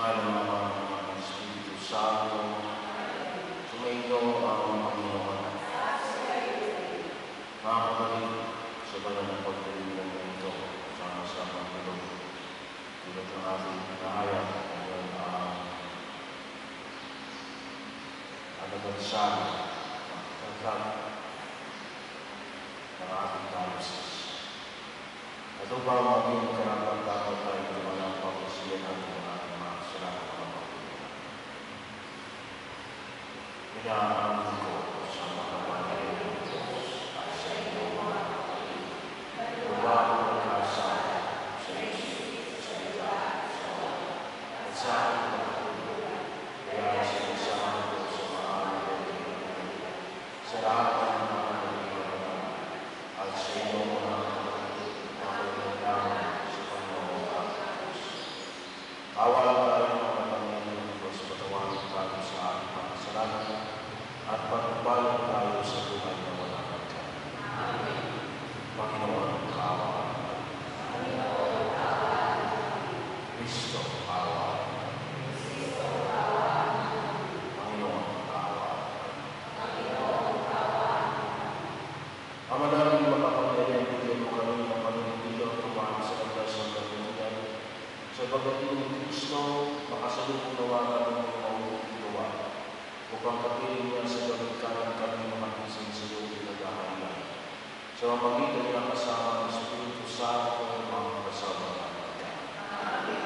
ngalan ng Espiritu Santo, sumainyo ang Panginoon. Mga kapatid, sa banal ng pagdiriwang na ito, sama-sama ito, tulad ng ating pinahayag, ngayon ang alabansan, ang taglap ng ating diocese. Ito ba maging karapat-dapat tayo ng mga pagkasiyahan ng ating mga kasalanan ng mga Pilipinas? Pinaamin ko sa mga banal ng Diyos at sa inyo mga kapatid. Bago magkasama sa isip, sa salita, sa oras, at sa aking pagtulog, kaya sinasama ko sa mga kapatid, sa lahat ng mga kapatid, at sa inyo mga awal tayo mga Panginoon ng Diyos, patawarin tayo sa ating mga kasalanan at pagpapalong tayo sa buhay na walang hanggan. Amen. Panginoon, kaawaan tayo. Panginoon, kaawaan tayo. Kristo, kaawaan tayo. Kristo, kaawaan tayo. Panginoon, kaawaan tayo. Panginoon, kaawaan tayo. Ama namin makapangyarihan, bigyan mo kami ng panunod tumahan sa kanila sa kanyang sa pagdating ni Kristo, makasalubong nawa namin ng mabuting gawa, upang kapiling niya sa pagkakaroon kami makatising sa iyong pinag-ahalan. Sa pamagitan niya kasama ng Espiritu Santo ng mga kasama namin. Amen.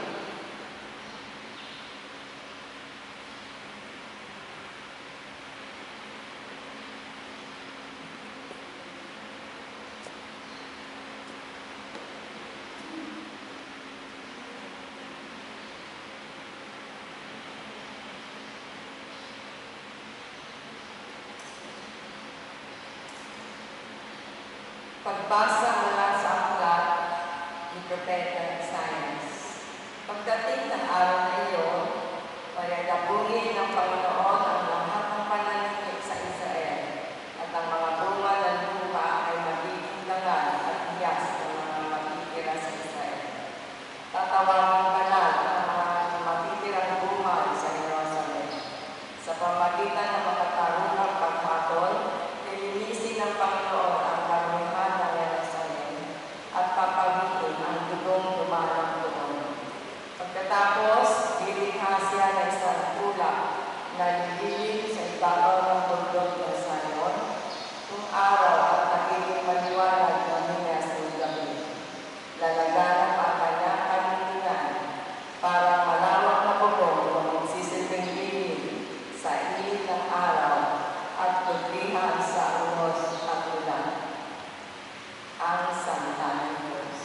Pagbasa mula sa aklat ni Propeta Isaias. Pagdating ng araw na iyon, payagabungin ng Panginoon ang lahat ng pananakit sa Israel, at ang mga bunga ng lupa ay magiging dangal at hiyas ng mga matitira sa Israel. Tatawagin banal ang mga matitirang bunga sa Jerusalem. Sa pamagitan ng makatarungang paghatol, lilinisin ng Panginoon ang karumihan ng Jerusalem at papagitin ang dugong dumarang doon. Pagkatapos, lilikha siya ng isang ulap na lililim sa ibabaw ng bundok ng Sion, kung araw at nagiging maliwanag na minas ng gabi. Lalaganap ang kanyang kanindigan para malawak na bubong na magsisilbing lilim sa init ng araw at kublihan sa unos at ulan. Ang salita ng Diyos.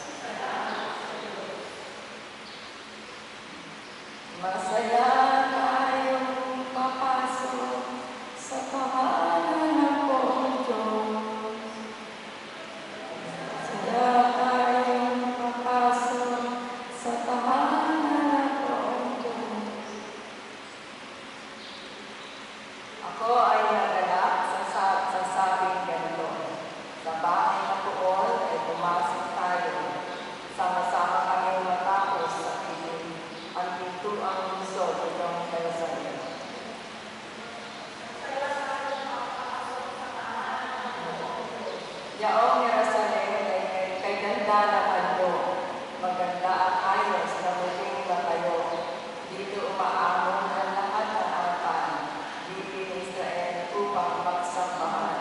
Masaya tayong papasok sa pangalan ng poong Diyos. Masaya tayong papasok sa pangalan ng poong Diyos. Ako ay nagalak sa sabing ganito. Sa bahay na poon ay pumasok tayo. Sama-sama kami matapos sa piling ang pintuang lungsod itong Jerusalem. Yaong Jerusalem ay kay ganda ng anyo, maganda at ayos na muling matayo. Dito umaamon ang lahat ng harapan, dito ni Israel upang magsambahan.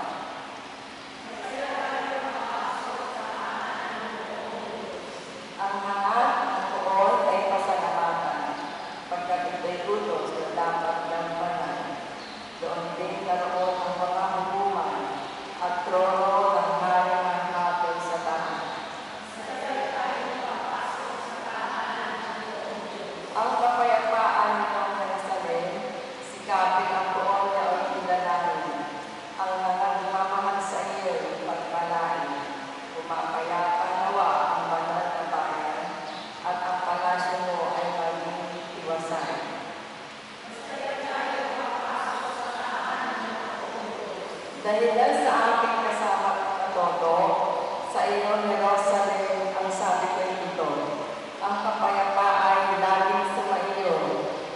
Ang hangat ng poon ay pasalamatan, pagdating ay utos na dapat ng banal. Doon din naroon ang mga hukuman at trono ng haring ang hatol sa tahan. Ang kapayapaan ng Jerusalem, sikapin ang poon na ulilalanin. Ang nagmamahal sa iyo, pagpalain, pumapayapa nawa ang banal na bayan, at ang palasyo mo ay maging iwasan. Dahilan sa aking kasama na todo, sa iyong Jerusalem ang sabi ko ito, ang kapayapaan ay laging sumaiyo,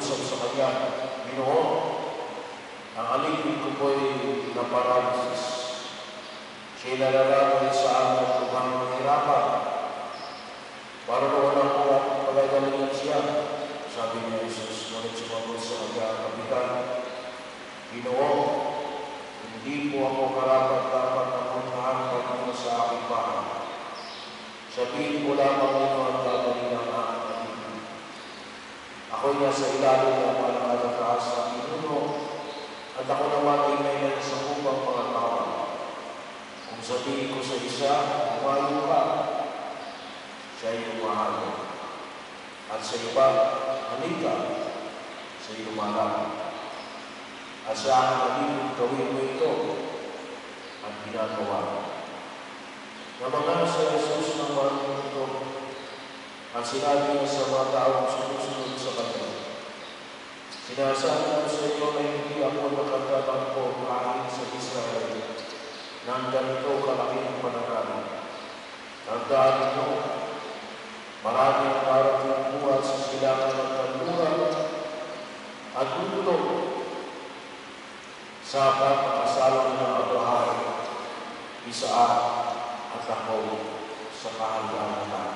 nag-uusap sa kanya, Ginoo, ang alipin ko po'y na-paralysis. Siya'y nalalaman sa amin at lubhang mahirapan. Parang ako at pagagalingan siya. Sabi ni Jesus, ngunit sumagot sa kanya, Kapitan, Ginoo, hindi po ako karapat-dapat na puntahan pagpunta sa aking bahay. Sabihin ko lamang ninyo ang gagawin ng aking alipin. Ako'y nasa ilalim ng malakataas na pinuno, at ako naman ay may nagsakupang mga tao. Kung sabihin ko sa isa, umayo ka, siya ay umahalo. At sa iba, halika, siya ay lumalapit. At sa aking alipin, gawin mo ito, at ginagawa. Namagal sa Jesus ng mga ito, at sinabi niya sa mga taong sumusunod sa kanya, sinasabi ko sa inyo na hindi ako nakatagpo kahit sa Israel ng ganito kalaking pananalig. Tandaan nito, marami ang darating buhat sa silangan ng kanluran at tutulog sa pagkakasalo ng Abraham, Isaac at Jacob sa kahalagan.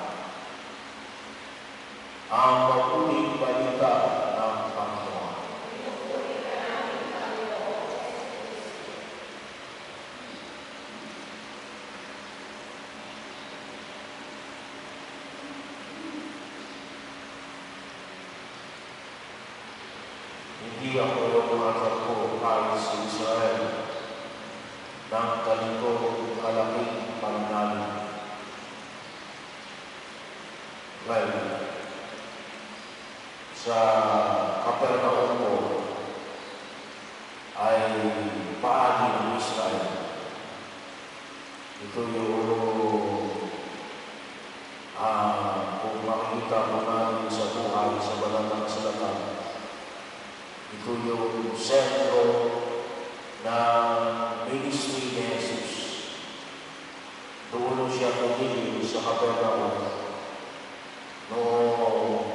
Ang mabuting balita ng Panginoon. Hindi ako makatagpo kahit sa Israel ng ganito kalaking pananalig. Well, sa Capernaum po ay paagi ng Israel. Ito yung kung makikita mo namin sa buhay sa banal na kasulatan, ito yung sentro na ministry ni Jesus. Doon siya pumili sa Capernaum noong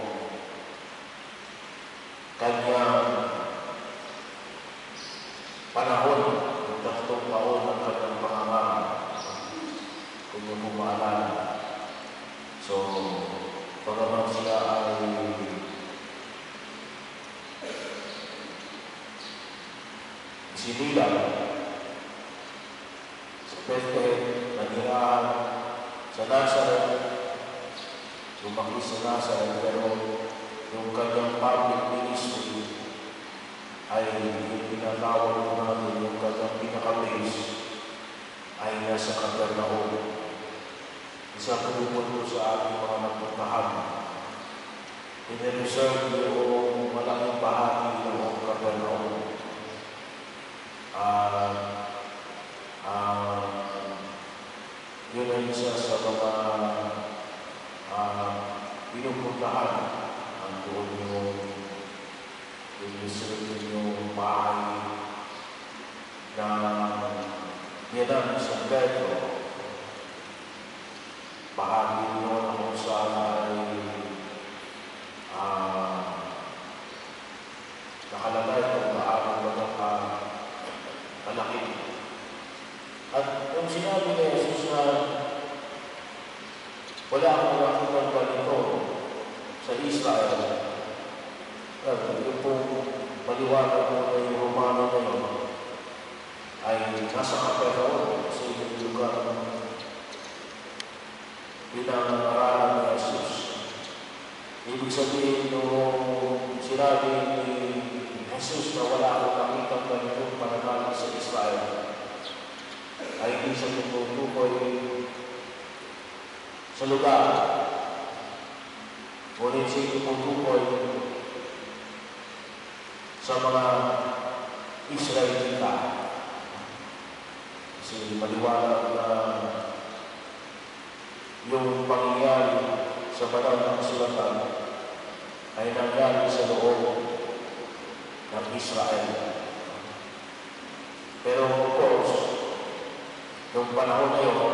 kanyang panahon, yung 3 taon ng kanyang pangangaral, kung yung maalala. So, pagkaman siya ay sinilang sa Bethlehem, nanirahan sa Nazareth, lumaki sa Nazareth, pero yung kanyang public ministry ay pinatawag natin yung kanyang pinaka-base ay nasa Capernaum. Isa kumupot ko sa ating mga nagpuntahan. Pinireserve yung malaking bahagi ng Capernaum. Yun ay isa sa mga pinupuntahan. Doon yung reserve yung bahay na niyanan sa Pedro. Bahagi noon kung saan ay nakalagay kung paano kalaki. At kung sinabi ni Jesus na wala akong nakitang ganito sa Israel, yung pong maliwanag mo na yung Romano na yun ay nasa Capernaum sa inyong lugar pinangaralan ni Jesus. Ibig sabihin nung sinabi ni Jesus na wala akong nakitang ganitong pananalig sa Israel, ay hindi siya tumutukoy sa lugar. Ngunit siya tumutukoy sa mga Israelita. Kasi maliwanag na yung pangyayari sa banal na kasulatan ay nangyari sa loob ng Israel. Pero of course, nung panahon na yun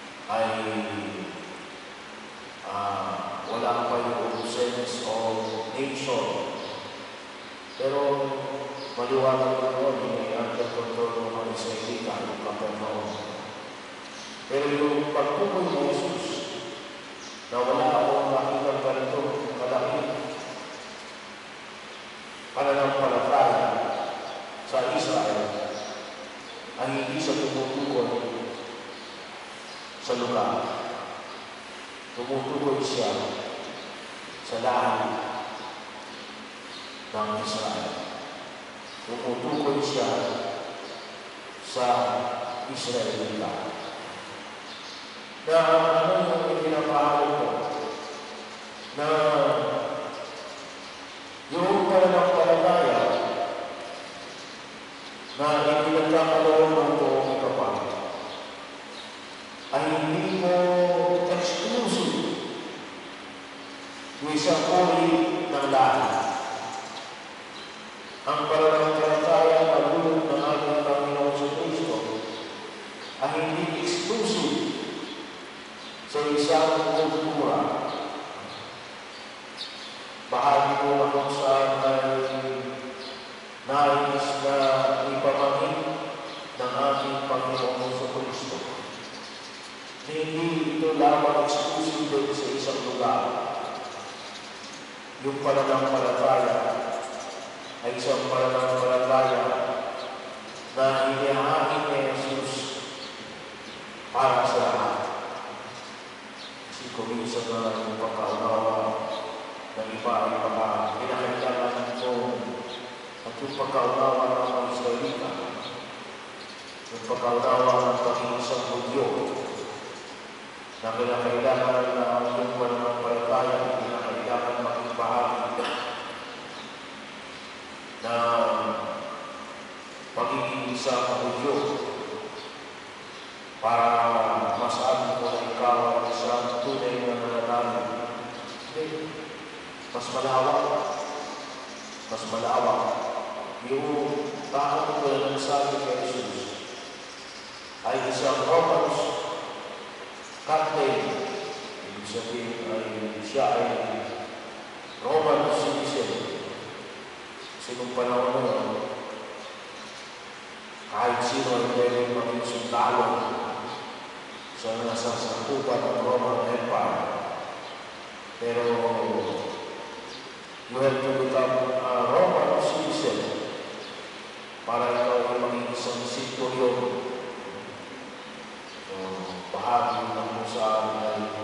ay wala pa yung sense of nation. Pero maliwanag ko noon, may under control ng mga Israelita, yung Capernaum. Pero yung pagtukoy ni Jesus, na wala akong makikang ganito, kalaki, pananampalataya sa Israel, ang hindi sa tumutukoy sa lugar. Tumutukoy siya sa lahat ng Israel. Tumutukoy siya sa Israelita. Na ano yung pinapahalo ko? Na yung pananampalataya na ipinagkakaloon ng buong kapal ay hindi mo exclusive yung isang uri ng lahat. Ang pananampalataya na lulog ng ating Panginoon sa Kristo ay hindi exclusive sa isang kultura. Bahagi mo na kung saan ay nais na ipamangin ng ating Panginoon sa Kristo. Hindi ito lamang exclusive din sa isang lugar. Yung pananampalataya ay isang pananampalataya na inihain ni Jesus para sa lahat. Kasi kuminsan na yung pagkaunawa ng iba ay baka kinakailangan ito at yung pagkaunawa ng mga Israelita, yung pagkaunawa ng pag-iisang Hudyo, na kinakailangan na yung pananampalataya, kinakailangan maging bahagi na pagiging isang Hudyo para masabi mo na ikaw ang isang tunay na mananalig. Mas malawak. Yung taong ko na nagsabi kay Jesus ay isang Romans Catholic. Ibig sabihin ay siya ay Roman citizen. Kasi nung panahon na yun, kahit sino ay pwede maging sundalo sa nasasakupan ng Roman Empire. Pero you have to become a Roman citizen para ikaw ay maging isang centurion. So, bahagi ng kung saan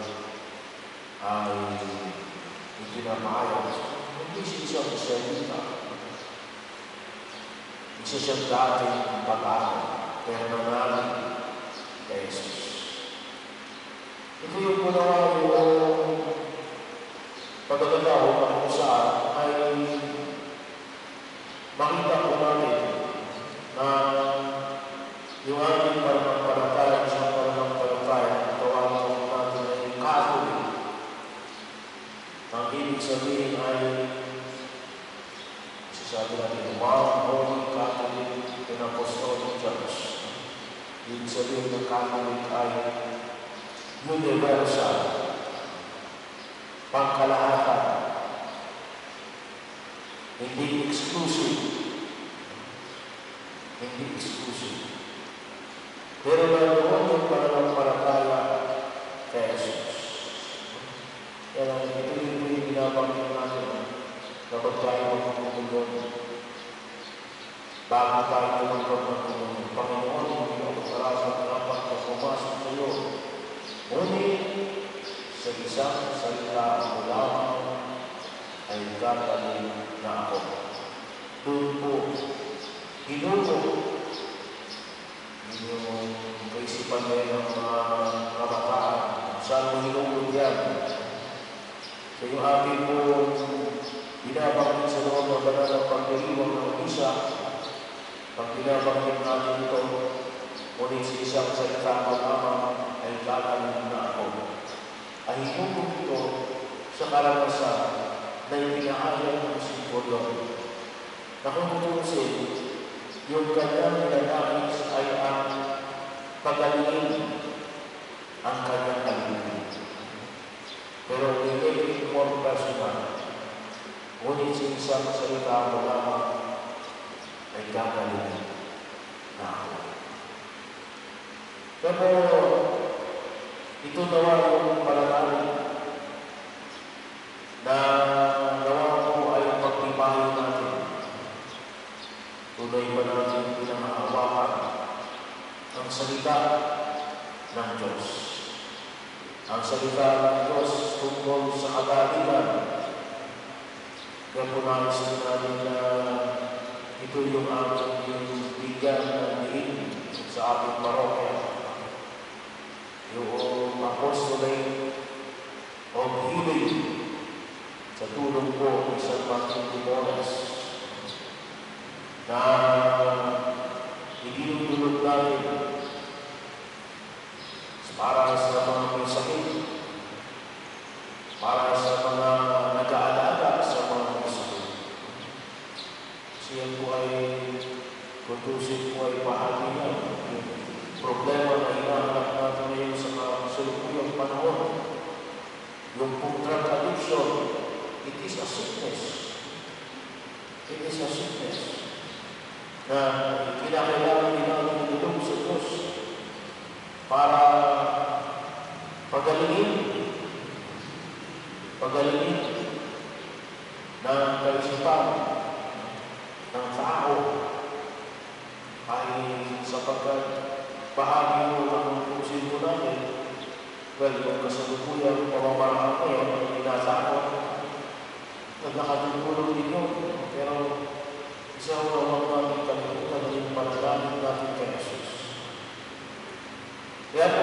ay ipinapahayag. Hindi siya isang Israelita. Isa siyang dating pag-aaral, pero nangalan kay Jesus. Ito yung punawa yung pagkakataw na kung saan ay makita po natin na yung ating pananampalataya, isang pananampalataya, ang tawagin po natin ay Catholic. Ang ibig sabihin ay sabi natin, One Holy Catholic and Apostolic Church. Ibig sabihin ng Catholic ay universal, pangkalahatan, hindi exclusive. Pero naroon yung pananampalataya kay Jesus. Kaya ito yung binabanggit natin kapag tayo magkukulong. Bago tayo magkukulong, Panginoon, hindi ako karasang dapat na pumasok sa iyo. Ngunit sa isang salita mo lamang ay gagaling na ako. Doon po, ginuto yung kaisipan nila ng mga kabataan. Saan mo hinulog yan? So yung ating po binabanggit sa loob ng banal ng pagdiriwang ng isa, pag binabanggit natin ito, ngunit sa isang salita mo lamang ay gagaling na ako. Ay hinulog ito sa karanasan na ipinahayag ng Simbolyon. Na kung tutusin, yung kanyang nilalais ay ang pagalingin ang kanyang kalingin. Pero hindi more personal. Ngunit sa isang salita mo lamang ay gagaling na ako. Pero ito nawa yung pananalig na nawa mo ay pagtibahin natin. Tunay ba natin pinangahawakan ang salita ng Diyos? Ang salita ng Diyos tungkol sa kagalitan. Kaya po nais natin na ito yung aming bigyan ng diin sa ating parokya. Yung apostolate of healing sa tulong po ng San Martin de Porres na idinudulog natin para sa mga may sakit, para sa mga nag-aalaga sa mga may sakit. Siya po ay kutusin po ay bahagi niya. Problema na hinahanap natin ngayon sa kasalukuyang panahon. Yung pong drug addiction, it is a sickness. It is a sickness na kinakailangan din natin ilulong sa Diyos para pagalingin ng kaisipan ng tao ay sapagkat bahagi mo ang pusin ko natin. Well, kung kasalukuyang pamamaraan ko yan, ang inasakot, nakatutulong din yun. Pero isa ko naman namin kalimutan na yung panalangin natin kay Jesus. Kaya po,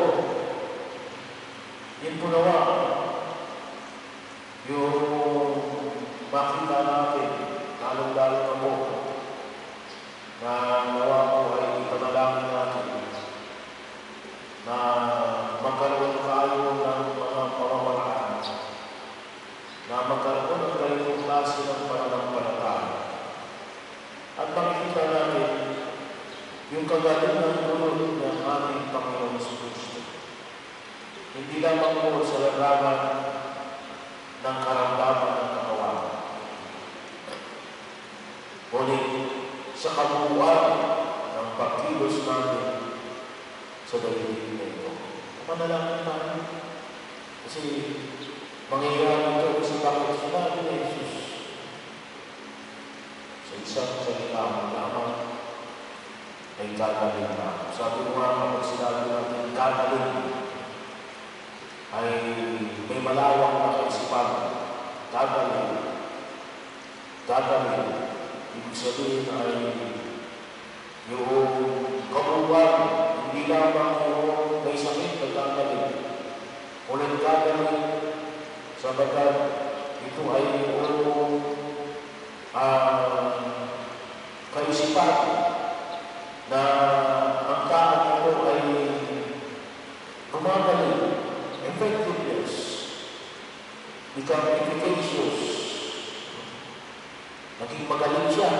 yun po nawa, yung makita natin, lalong-lalo na po, na nawa po ay ipanalangin natin, na magkaroon tayo ng mga pamamaraan, na magkaroon ng ganitong klase ng pananampalataya. At makikita natin yung kagalingan tulad ng ating Panginoon sa Kristo. Hindi lamang po sa larangan ng karamdaman ng katawan, ngunit sa kabuuan ng pagkilos natin sa daigdig na ito. Manalangin natin. Kasi mangyayari ito kasi bakit sinabi ni Jesus sa isang salita mo lamang ay gagaling na. Sabi mo nga kapag sinabi natin gagaling ay may malawak na kaisipan. Gagaling. Ibig sabihin ay yung kabuuan, hindi lamang yung may sakit na gagaling. Ulit gagaling sabagat ito ay yung kaisipan na ang taong ito ay gumagaling, effectiveness, become efficacious, naging magaling siya,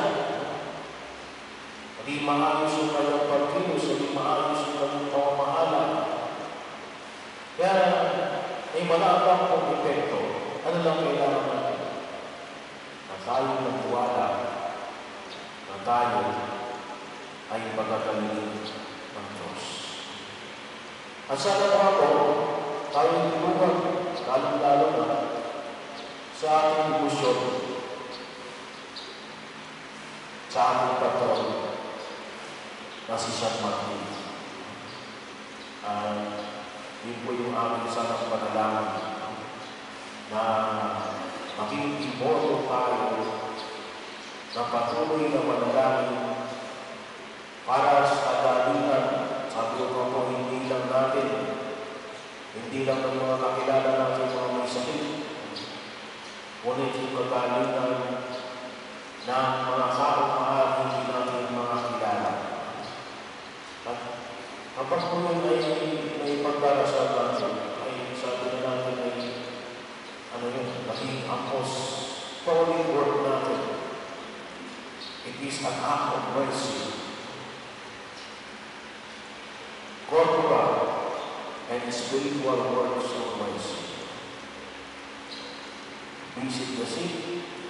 naging maayos yung kanyang pagkilos, naging maayos yung kanyang pamamahala. Kaya ay malabang pong epekto. Ano lang kailangan natin? Na tayo nagwala, na tayo ay magagalingin ng Diyos. At sana naman po, tayo tulungan, lalong-lalo na sa ating debosyon, sa ating patron, na si San Martin. Yun po yung aming sanang panalangin na maging immortal tayo na patuloy na manalangin para sa kagalitan. Sabi ko po, hindi lang ng mga kakilala natin mga may sakit, ngunit yung kagalitan ng mga kaong hindi natin mga kilala. At kapag po yun ay may pagdarasal natin, ay sabi na natin ay naging apostolic work natin. It is an act of mercy. Corporal and spiritual works of mercy. Visit the sick,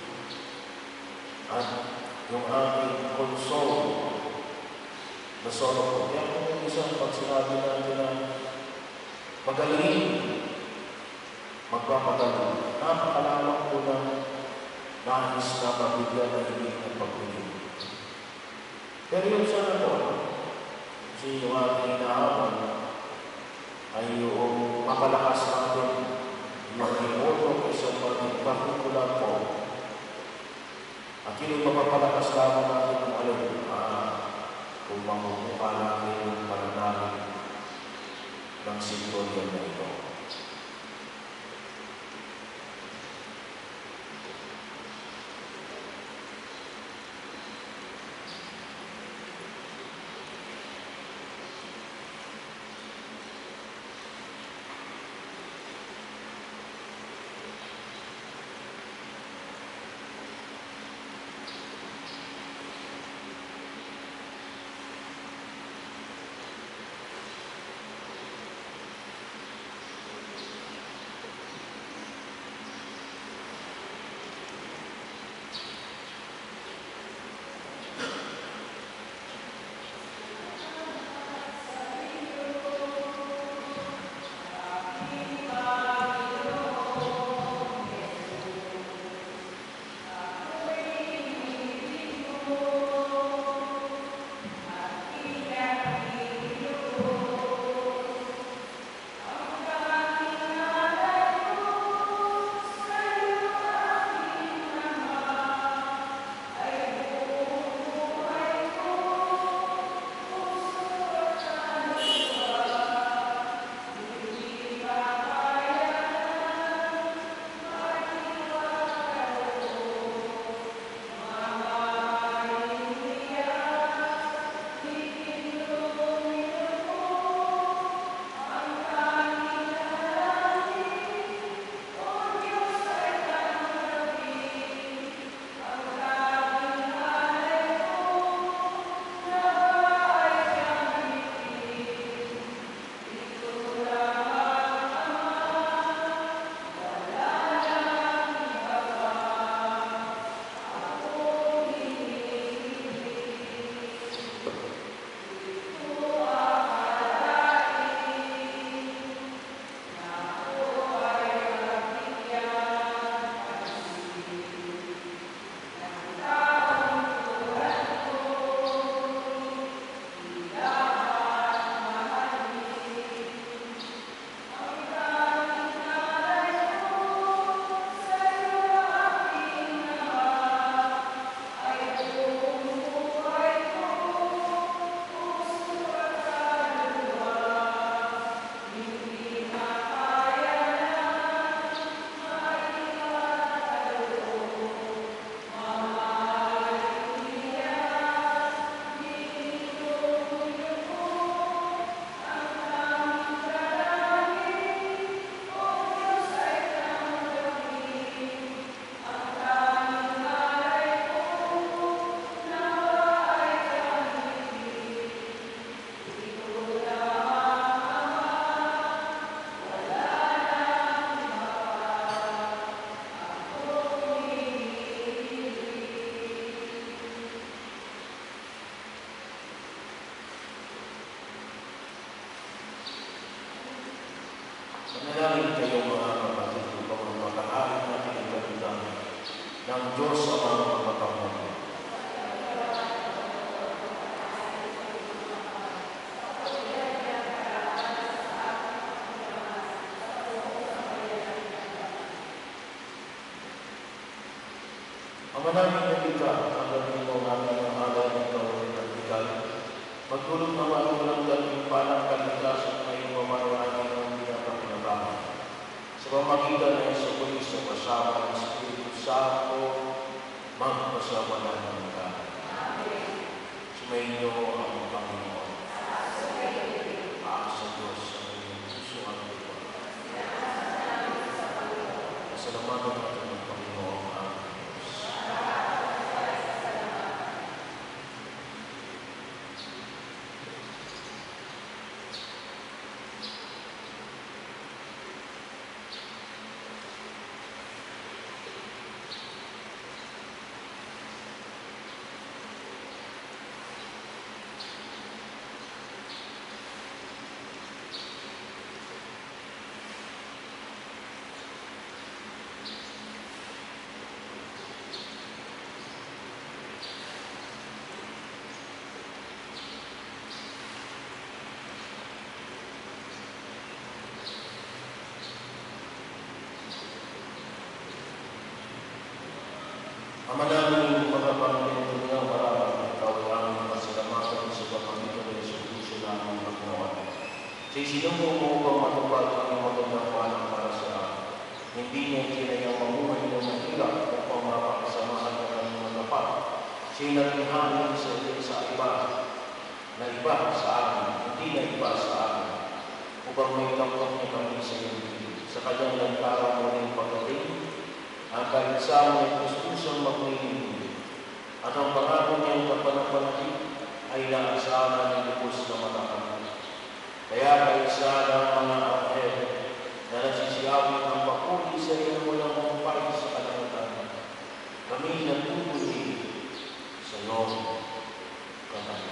at yung ating konsol na sorrow. Kaya kung isang pag sinabi natin na magaling, magpapagaling, napakalawak po ng nais na mabigyan na hindi ng pagpili. Pero yung sana po, kasi yung ating inahaman ay yung mapalakas natin yung imoto o isang partikular po. At yun yung mapapalakas naman natin kung alam kung mamumukha natin yung pananalig ng sintorian na ito. Manalangin kayo mga kapatid upang makahain natin ang kalimutan ng Diyos sa mga kapatid. Ang manaming nabika, ang gawin mo ang aming alay ng kawin ng bigay, magdulog na walang dating palang kaligtasan na iyong mamarami ng pinapakinabangan. Sa pamagitan ng Yesu Cristo, kasama ng Espiritu Santo, magpasama na ng ka. Sumayin niyo ang Panginoon. Sa Diyos, sa inyong puso at ito. Salamatan natin ang Panginoon ang Diyos. Ama namin mga pamilya ng marami, ikaw ang aming pasalamatan sa pamamagitan ng Jesucristo namin Panginoon. Sa isinumo mo upang matupad ang iyong magandang panang para sa amin. Hindi niya kinayang mamuhay ng mahirap upang mapakasamahan ng kanyang magapat. Siya'y naghihangin sa iba na iba sa amin, hindi na iba sa amin, upang may kapag niya kami sa iyong piling. Sa kanyang lantarang muling pagdating, ang kalisama ay gustosang magmimili. At ang pangako niyang kapanapanatid ay naasahan ng lubos na matakanod. Kaya kaisa ng mga anghel na nagsisiyawin ang papuri sa iyong walang humpay sa kalangitan. Kami natutuloy sa iyong katangian.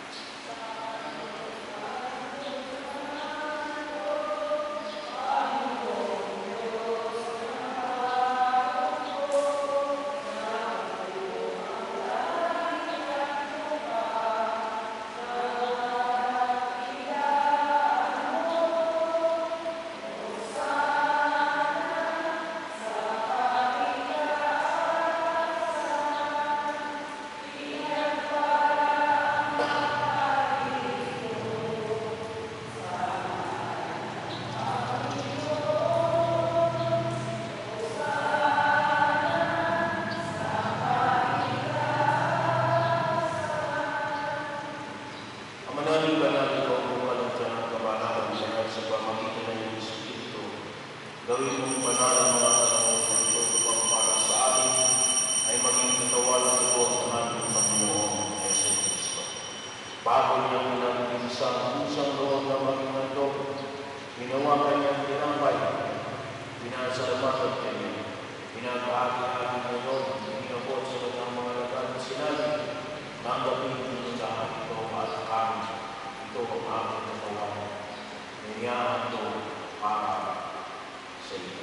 Gawin mong banal ang mga tanong ito upang para sa atin ay maging katawalan ito ng aming Panginoong Yesu Cristo. Bago niya pinag-iisang pusang loob na maging handog, ginawa kanyang tinambay, pinasalamatan kanya, pinag-ahagi-ahagi ngayon, pinabot sa kanyang mga lagang sinabi, tanggapin niyo lahat ito at kami, ito ang aming katawalan. Nangyaan ito para sa iyo.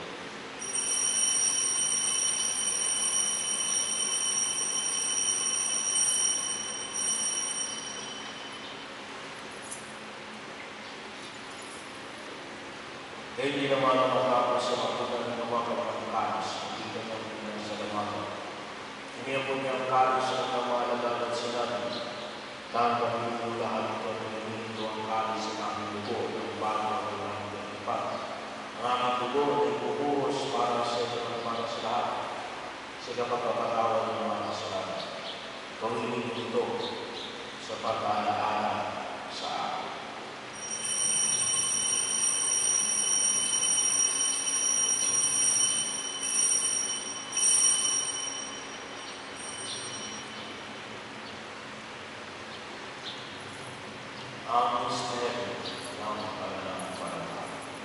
Dahil hindi naman ang matapos sa magpagal ng mga kapatikanos, hindi ka ng pinasalamatan. Iniyapon niya ang kalos sa mga malagal at sinabi, tanggapin mo lahat ito na naminto ang kalos sa aming dugo ng bago ang aming ipa. Ang aming dugo ay bubuhos para sa iyo at para sa lahat, sa kapagpapatawad ng mga kasalanan. Gawin niyo ito sa pag-aalaala sa akin. Ang misteryo ng pananampalataya.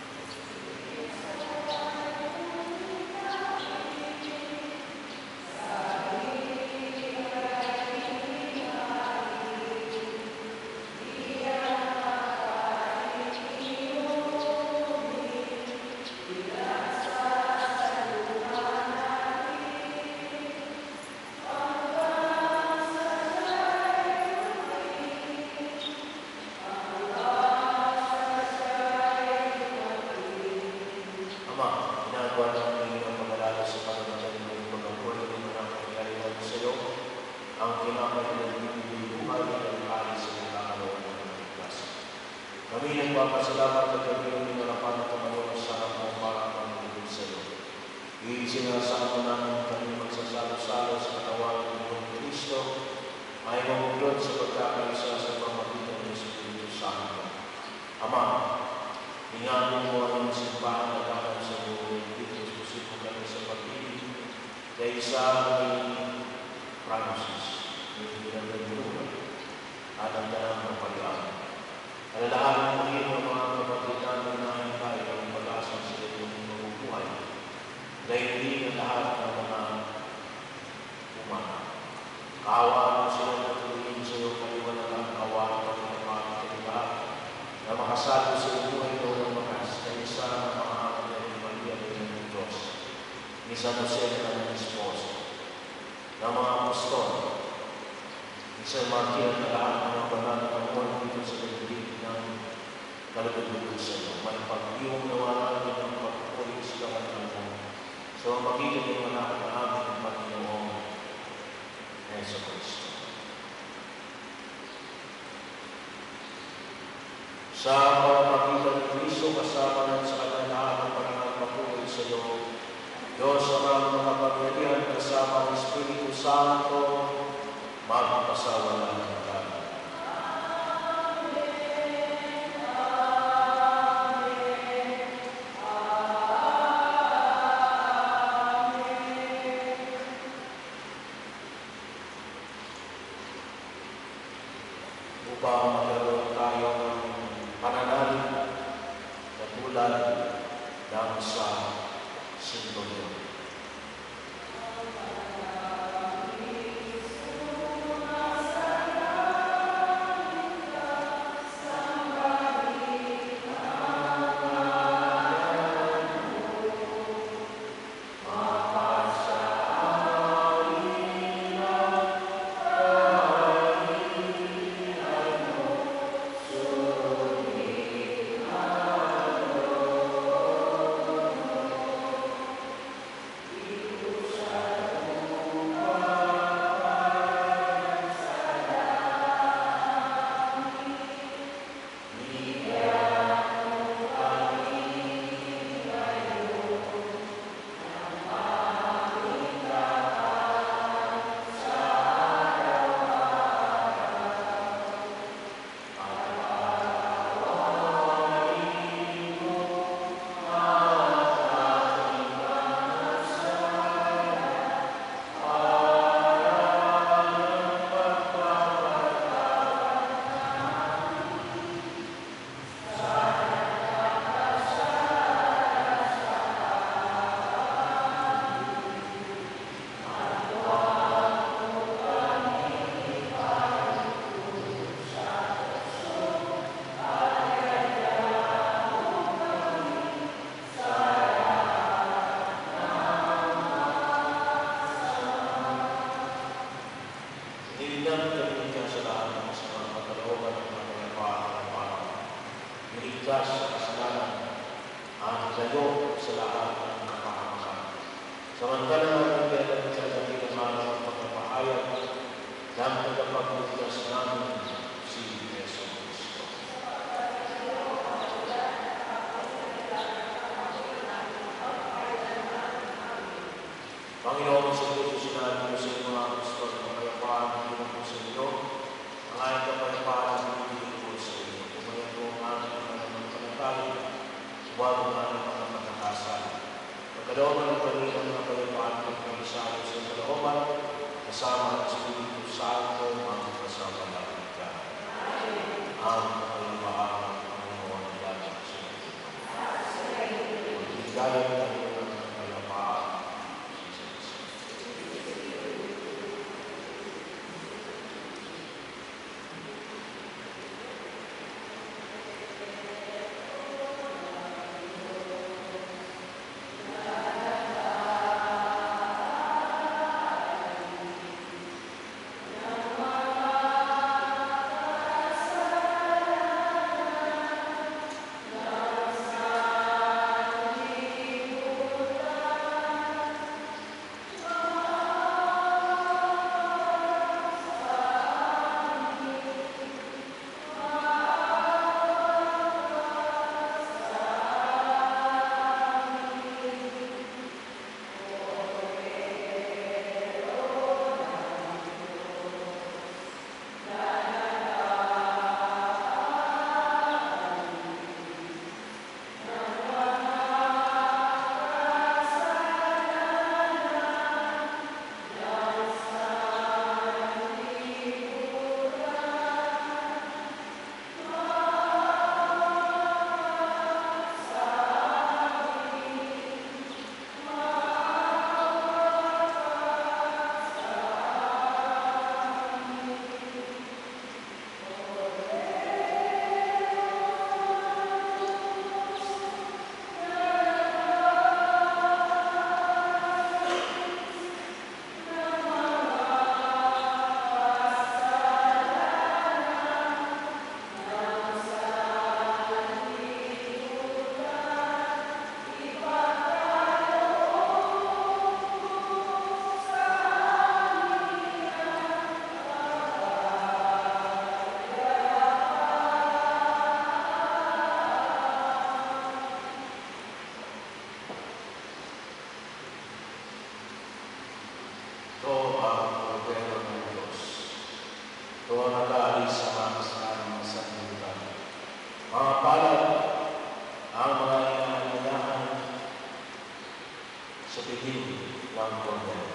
Ang kinakailan ng buhay ng hari sa nagkakaroon ng ligtas. Kami nagpapasalamat at kami ang minarapan ng Panginoon sa harap ng parang Panginoon sa iyo. Isinasama namin kami magsasalo-salo sa katawan ng Panginoon Kristo ay mamuglod sa pagkakaisa sa pamagitan ng Espiritu Santo. Ama, ingatan mo ang simbahan na dapat sa buhay dito susunod kami sa pag-ibig kay isa ng Francis, yung pinagdaluhan at ang tanang ng pag-iaan. Alalahanin mo rin ang mga kapatid namin na hintay ang pag-asa sa iyong mabubuhay. Dahil hindi ang lahat ng mga umana. Kaawaan mo sila na tuloyin sa iyong kaliwanagan, kaawaan mo ng mga lahat na makasago sa iyong buhay daw ng makas na isa ng mga anak ng Maria ng Diyos, ni San Jose na ng Esposo, ng mga apostol, San Martin at lahat ng mga banal na kamuhan dito sa daigdig ng kalagad-lugod sa iyo. May pag-iwang nawalan din ang pagpupulis ka at ang sa mamagitan ng anak na aming Panginoong Sa pamamagitan ni Kristo kasama ng sa kanyang lahat ng pananampakulit sa iyo, Diyos ang makapangyarihan kasama ng Espiritu Santo, magpasawalan ng tayo. Upang magkaroon tayo ng pananalig na tulad ng sa sindolyo. Panginoon, sa Diyos, sinabi mo sa iyo mga Kristo, ang kapayapaan ng Panginoon po sa iyo, ang ayang kapayapaan ng Panginoon po sa iyo. Kumayan po ang aming pananampalataya, huwag ang aming mga pagkakasan. Pagkalooban ng Panginoon ng kapayapaan ng Panginoon sa kalooban, kasama ng Espiritu Santo, mga kasama natin ka. Ang kapayapaan ng Panginoon ang lagi sa iyo. Magbigay ng kapayapaan. sa bibig ng Kordero.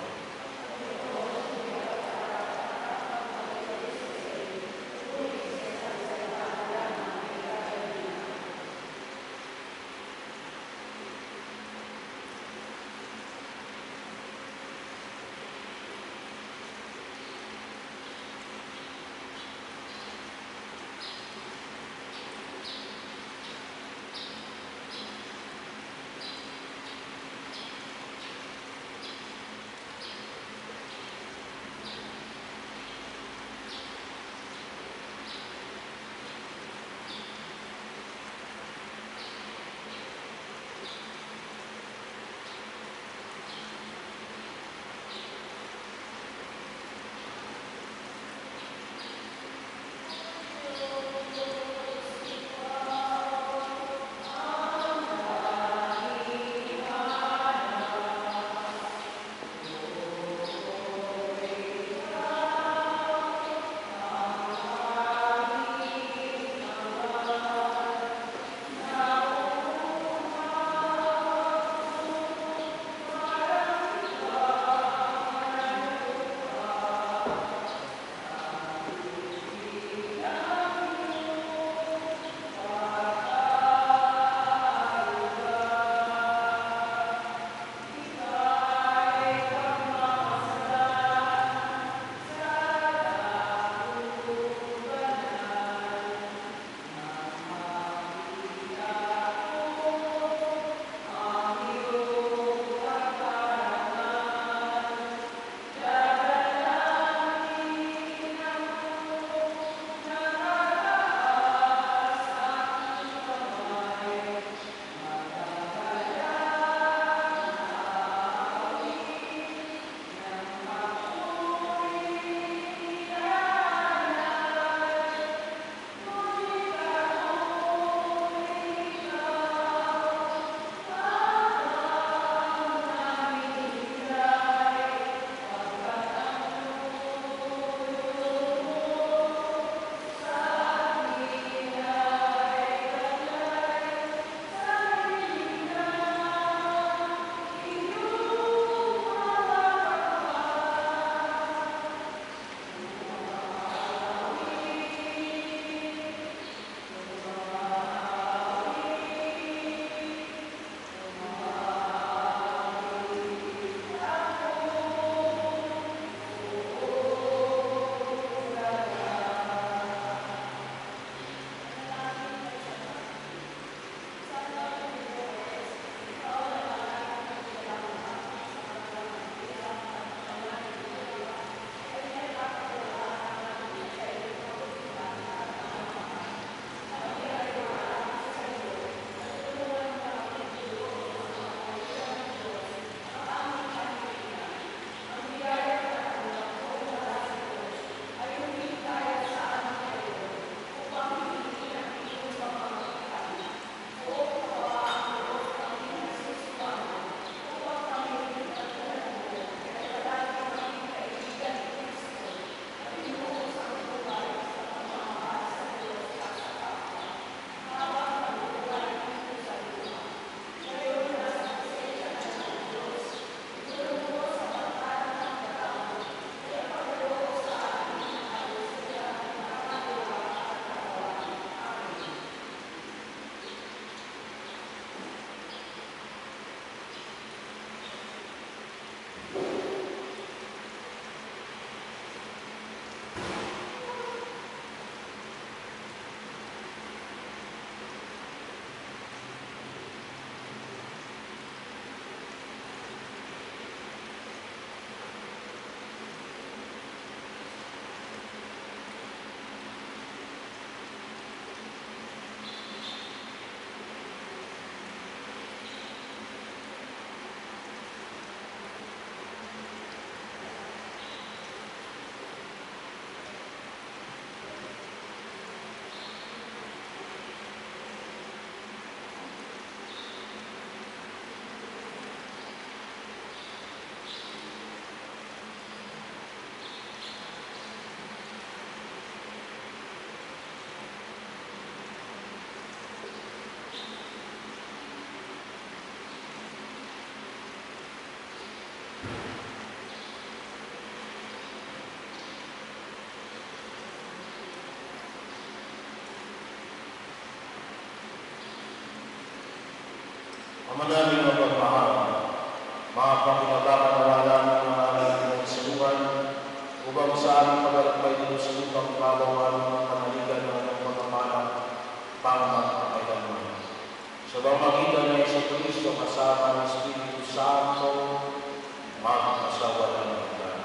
Ama namin ang pagmahal, mga pakinabang-aralan ng mga alamin ng isaluhan, upang sa aming pag-alakbay dito sa lupang kabawan ng kanaligan ng iyong pagkapalang pangmagpakailanman. Sa pamamagitan ng Isang Kristo kasama ng Espiritu Santo, magkasawalan ng hanggan.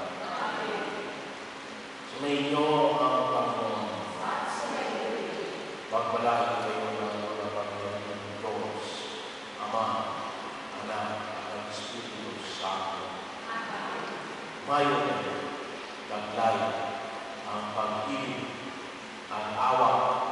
Sumainyo ang Panginoon. Pagpalain kayo ng mga Panginoon ng Diyos, Ama, Anak, at Espiritu Santo. Mayo kayo, taglay ang pag-ibig at awa